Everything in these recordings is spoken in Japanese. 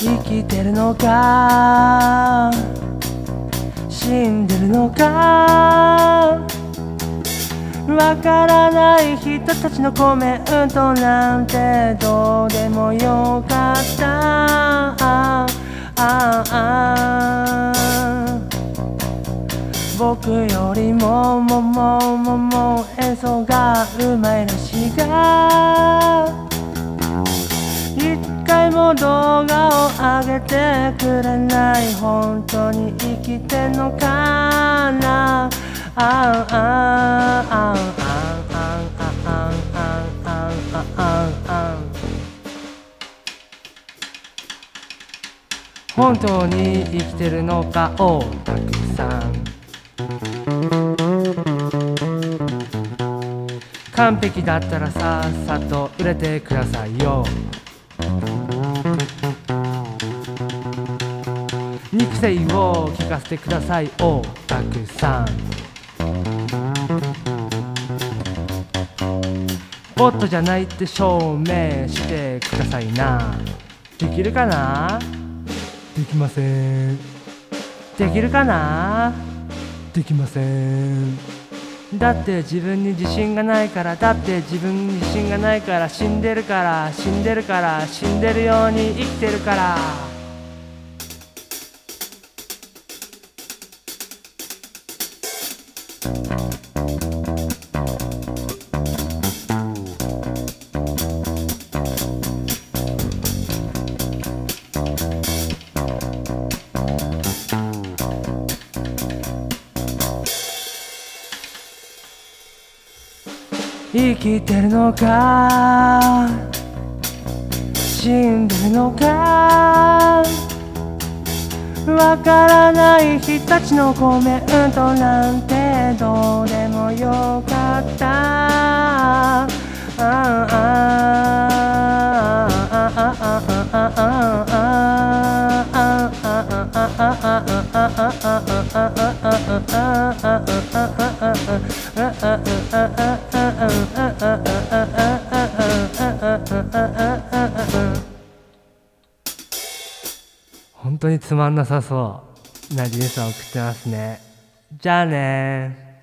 生きてるのか死んでるのかわからない人たちのコメントなんてどうでもよかった僕よりも演奏がうまいらしいが一回も動画を上げてくれない。本当に生きてんのかな。本当に生きてるのかオタクさん。完璧だったらさっさと売れてくださいよ。肉声を聞かせてくださいオタクさん。ボットじゃないって証明してくださいな。できるかな。できません。できるかな。できません。だって自分に自信がないから。だって自分に自信がないから。死んでるから死んでるから死んでるように生きてるから。生きてるのか死んでるのかわからない人たちのコメントなんてどうでもよかった本当につまんなさそうな人生を送ってますね。じゃあね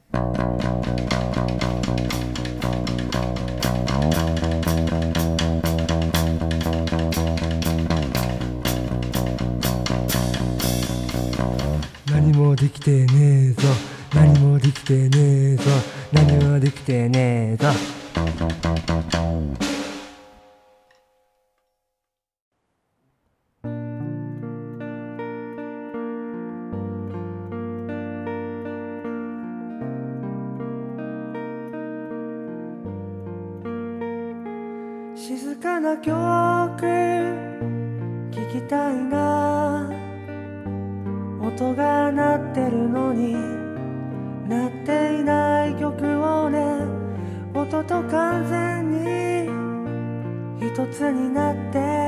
何もできてねえぞ何もできてねえぞ何もできてねえぞ。静かな曲聴きたいな。音が鳴ってるのに鳴っていない曲をね。音と完全に一つになって